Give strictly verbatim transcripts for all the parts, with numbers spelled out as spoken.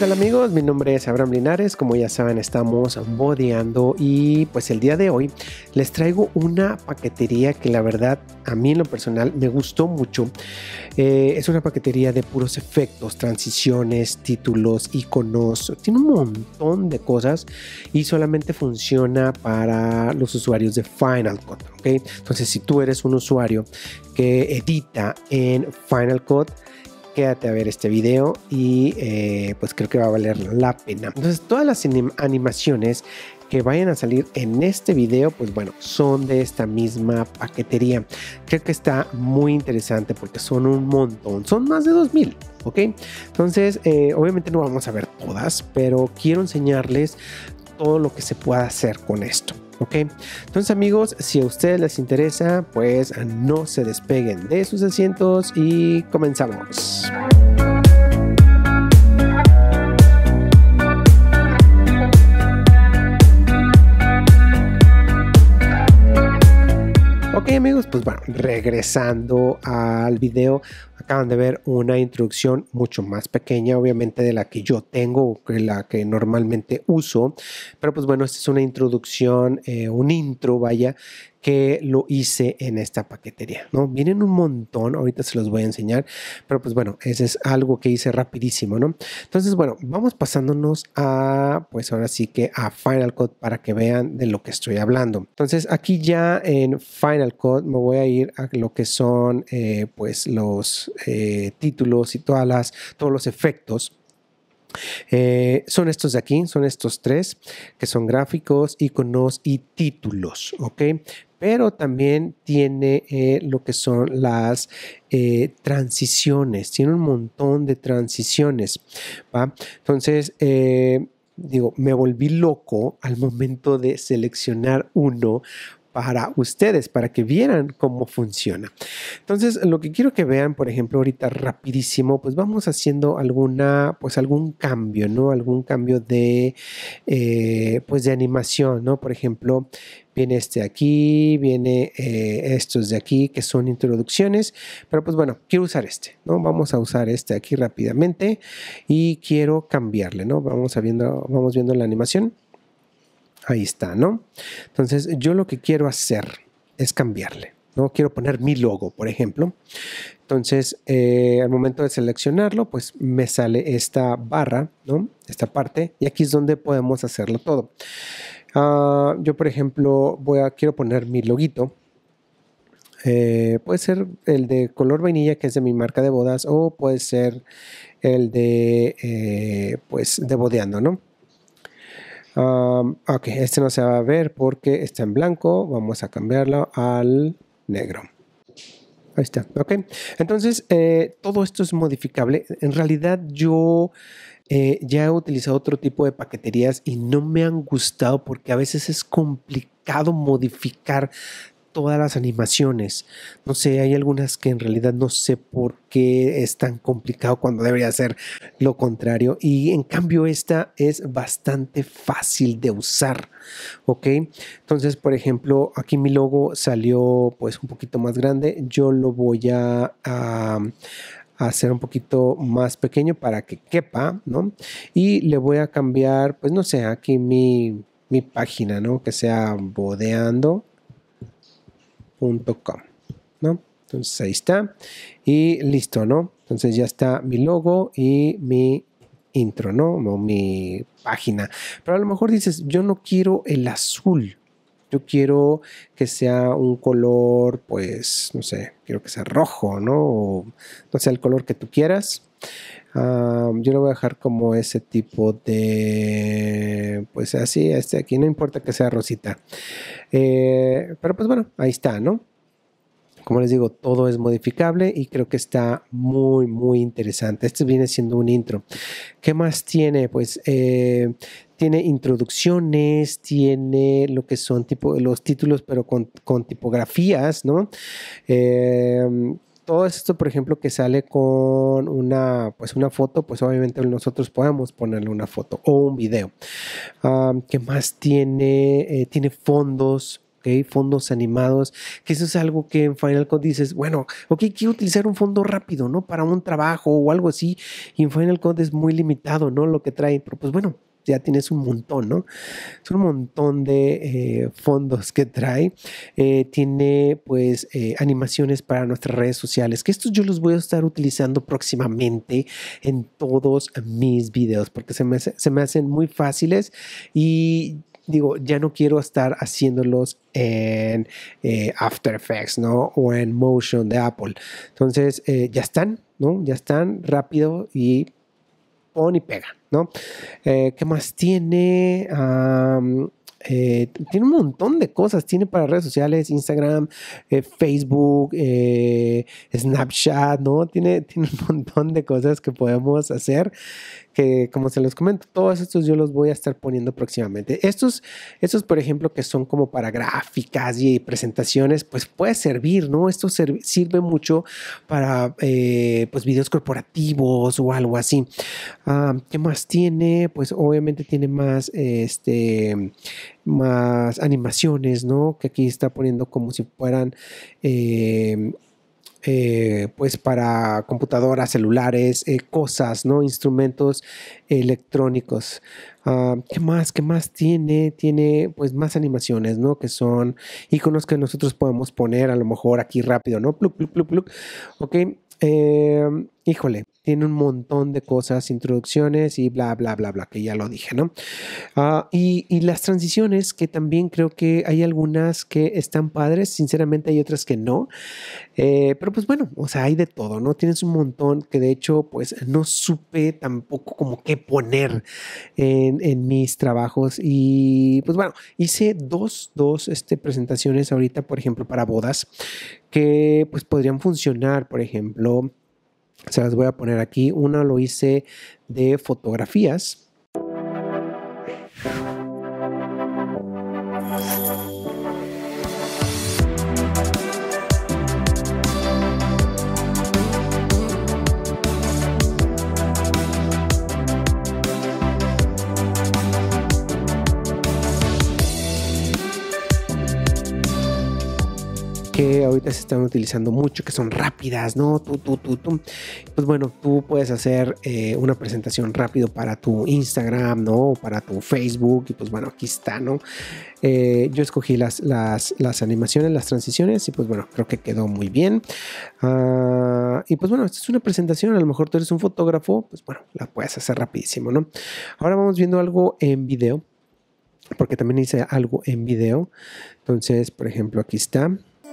tal amigos? Mi nombre es Abraham Linares. Como ya saben, estamos bodeando y pues el día de hoy les traigo una paquetería que la verdad a mí en lo personal me gustó mucho. Eh, es una paquetería de puros efectos, transiciones, títulos, iconos. Tiene un montón de cosas y solamente funciona para los usuarios de Final Cut, ¿ok? Entonces, si tú eres un usuario que edita en Final Cut, quédate a ver este video y eh, pues creo que va a valer la pena. Entonces, todas las animaciones que vayan a salir en este video, pues bueno, son de esta misma paquetería. Creo que está muy interesante porque son un montón, son más de dos mil, ¿ok? Entonces, eh, obviamente no vamos a ver todas, pero quiero enseñarles todo lo que se pueda hacer con esto. Ok, entonces amigos, si a ustedes les interesa, pues no se despeguen de sus asientos y comenzamos. Ok amigos, pues bueno, regresando al video, acaban de ver una introducción mucho más pequeña, obviamente de la que yo tengo, que la que normalmente uso, pero pues bueno, esta es una introducción, eh, un intro, vaya, que lo hice en esta paquetería, ¿no? Vienen un montón, ahorita se los voy a enseñar, pero pues bueno, ese es algo que hice rapidísimo, ¿no? Entonces, bueno, vamos pasándonos a, pues ahora sí que a Final Cut para que vean de lo que estoy hablando. Entonces, aquí ya en Final Cut me voy a ir a lo que son, eh, pues los eh, títulos y todas las, todos los efectos. Eh, son estos de aquí, son estos tres, que son gráficos, iconos y títulos, ¿ok? Pero también tiene eh, lo que son las eh, transiciones, tiene un montón de transiciones, ¿va? Entonces, eh, digo, me volví loco al momento de seleccionar uno para ustedes, para que vieran cómo funciona. Entonces, lo que quiero que vean, por ejemplo, ahorita rapidísimo, pues vamos haciendo alguna, pues algún cambio, ¿no? Algún cambio de, eh, pues de animación, ¿no? Por ejemplo, viene este de aquí, viene eh, estos de aquí, que son introducciones, pero pues bueno, quiero usar este, ¿no? Vamos a usar este aquí rápidamente y quiero cambiarle, ¿no? Vamos a viendo, vamos viendo la animación. Ahí está, ¿no? Entonces, yo lo que quiero hacer es cambiarle, ¿no? Quiero poner mi logo, por ejemplo. Entonces, eh, al momento de seleccionarlo, pues me sale esta barra, ¿no? Esta parte, y aquí es donde podemos hacerlo todo. Uh, yo, por ejemplo, voy a, quiero poner mi loguito. Eh, puede ser el de color vainilla, que es de mi marca de bodas, o puede ser el de, eh, pues, de bodeando, ¿no? Um, ok, este no se va a ver porque está en blanco. Vamos a cambiarlo al negro. Ahí está, ok. Entonces, eh, todo esto es modificable. En realidad, yo eh, ya he utilizado otro tipo de paqueterías y no me han gustado porque a veces es complicado modificar todas las animaciones. No sé, hay algunas que en realidad no sé por qué es tan complicado cuando debería ser lo contrario, y en cambio esta es bastante fácil de usar, ¿ok? Entonces, por ejemplo, aquí mi logo salió pues un poquito más grande. Yo lo voy a, a hacer un poquito más pequeño para que quepa, ¿no? Y le voy a cambiar, pues no sé, aquí mi, mi página, ¿no? Que sea bodeando punto com, ¿no? Entonces ahí está y listo, ¿no? Entonces ya está mi logo y mi intro, ¿no? O mi página. Pero a lo mejor dices, yo no quiero el azul, yo quiero que sea un color, pues, no sé, quiero que sea rojo, ¿no? O no sé, el color que tú quieras. Um, yo lo voy a dejar como ese tipo de, pues así, este aquí, no importa que sea rosita. Eh, pero pues bueno, ahí está, ¿no? Como les digo, todo es modificable y creo que está muy, muy interesante. Este viene siendo un intro. ¿Qué más tiene? Pues eh, tiene introducciones, tiene lo que son tipo, los títulos, pero con, con tipografías, ¿no? Eh, todo esto, por ejemplo, que sale con una, pues una foto, pues obviamente nosotros podemos ponerle una foto o un video. Um, ¿Qué más tiene? Eh, tiene fondos. ¿ok? Fondos animados, que eso es algo que en Final Cut dices, bueno, ok, quiero utilizar un fondo rápido, ¿no? Para un trabajo o algo así, y en Final Cut es muy limitado, ¿no? Lo que trae, pero pues bueno, ya tienes un montón, ¿no? Es un montón de eh, fondos que trae. Eh, tiene pues eh, animaciones para nuestras redes sociales, que estos yo los voy a estar utilizando próximamente en todos mis videos, porque se me, se me hacen muy fáciles y digo, ya no quiero estar haciéndolos en eh, After Effects, ¿no? O en Motion de Apple. Entonces, eh, ya están, ¿no? Ya están rápido y pon y pega, ¿no? Eh, ¿Qué más tiene? Um, eh, tiene un montón de cosas. Tiene para redes sociales, Instagram, eh, Facebook, eh, Snapchat, ¿no? Tiene, tiene un montón de cosas que podemos hacer. Que como se los comento, todos estos yo los voy a estar poniendo próximamente. Estos, estos por ejemplo, que son como para gráficas y presentaciones, pues puede servir, ¿no? Esto sirve mucho para eh, pues videos corporativos o algo así. Uh, ¿Qué más tiene? Pues obviamente tiene más, este, más animaciones, ¿no? Que aquí está poniendo como si fueran... Eh, Eh, pues para computadoras, celulares, eh, cosas, ¿no? Instrumentos electrónicos. Uh, ¿Qué más? ¿Qué más tiene? Tiene pues más animaciones, ¿no? Que son iconos que nosotros podemos poner a lo mejor aquí rápido, ¿no? Pluk, pluk, pluk, pluk. Ok. Eh, híjole, tiene un montón de cosas, introducciones y bla, bla, bla, bla, que ya lo dije, ¿no? Uh, y, y las transiciones, que también creo que hay algunas que están padres, sinceramente hay otras que no, eh, pero pues bueno, o sea, hay de todo, ¿no? Tienes un montón que de hecho, pues no supe tampoco como qué poner en, en mis trabajos y pues bueno, hice dos, dos este, presentaciones ahorita, por ejemplo, para bodas, que pues podrían funcionar, por ejemplo, se las voy a poner aquí. Una lo hice de fotografías. Que ahorita se están utilizando mucho, que son rápidas, ¿no? Tú, tú, tú, tú. Pues bueno, tú puedes hacer eh, una presentación rápido para tu Instagram, ¿no? O para tu Facebook, y pues bueno, aquí está, ¿no? Eh, yo escogí las, las, las animaciones, las transiciones, y pues bueno, creo que quedó muy bien. Uh, y pues bueno, esta es una presentación, a lo mejor tú eres un fotógrafo, pues bueno, la puedes hacer rapidísimo, ¿no? Ahora vamos viendo algo en video, porque también hice algo en video. Entonces, por ejemplo, aquí está.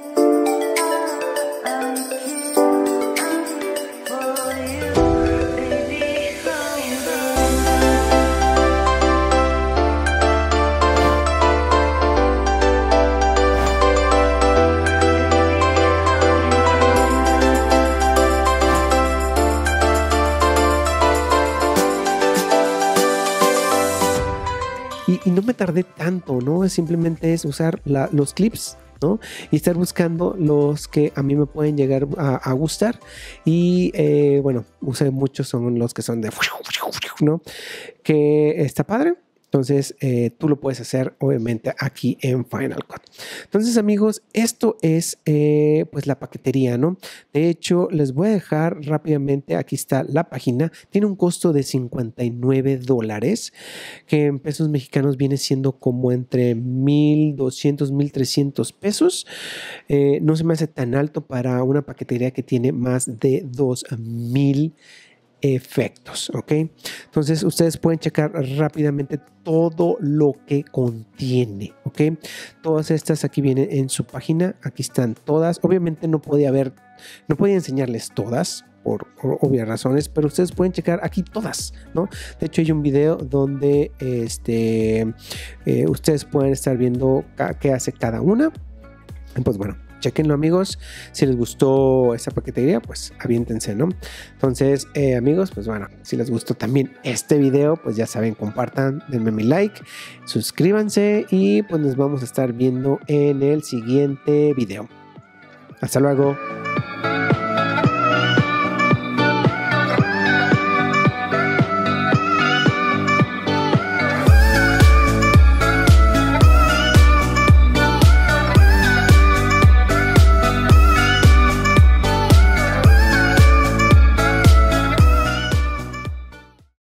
Y, y no me tardé tanto, ¿no? Simplemente es usar la, los clips, ¿no? Y estar buscando los que a mí me pueden llegar a, a gustar. Y eh, bueno, usé muchos, son los que son de, ¿no? Que está padre. Entonces, eh, tú lo puedes hacer, obviamente, aquí en Final Cut. Entonces, amigos, esto es, eh, pues, la paquetería, ¿no? De hecho, les voy a dejar rápidamente, aquí está la página. Tiene un costo de cincuenta y nueve dólares, que en pesos mexicanos viene siendo como entre mil doscientos, mil trescientos pesos. Eh, no se me hace tan alto para una paquetería que tiene más de dos mil efectos, ¿ok? Entonces ustedes pueden checar rápidamente todo lo que contiene, ¿ok? Todas estas aquí vienen en su página, aquí están todas. Obviamente no podía haber, no podía enseñarles todas por obvias razones, pero ustedes pueden checar aquí todas, ¿no? De hecho hay un video donde este, eh, ustedes pueden estar viendo qué hace cada una. Pues bueno, chequenlo, amigos. Si les gustó esta paquetería, pues aviéntense, ¿no? Entonces, eh, amigos, pues bueno, si les gustó también este video, pues ya saben, compartan, denme mi like, suscríbanse y pues nos vamos a estar viendo en el siguiente video. Hasta luego.